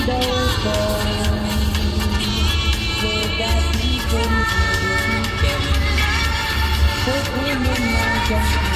đâu còn giờ đã chỉ quên kèm phố cuối mênh mang trong